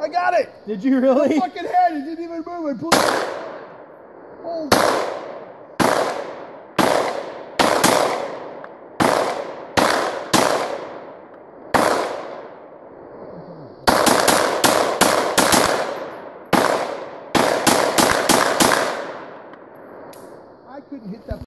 I got it. Did you really? The fucking head, it didn't even move. I pulled it. Holy. I couldn't hit that.